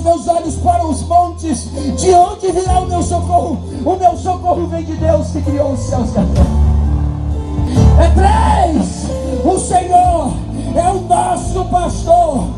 meus olhos para os montes, de onde virá o meu socorro? O meu socorro vem de Deus que criou os céus e a terra. É 3, o Senhor é o nosso pastor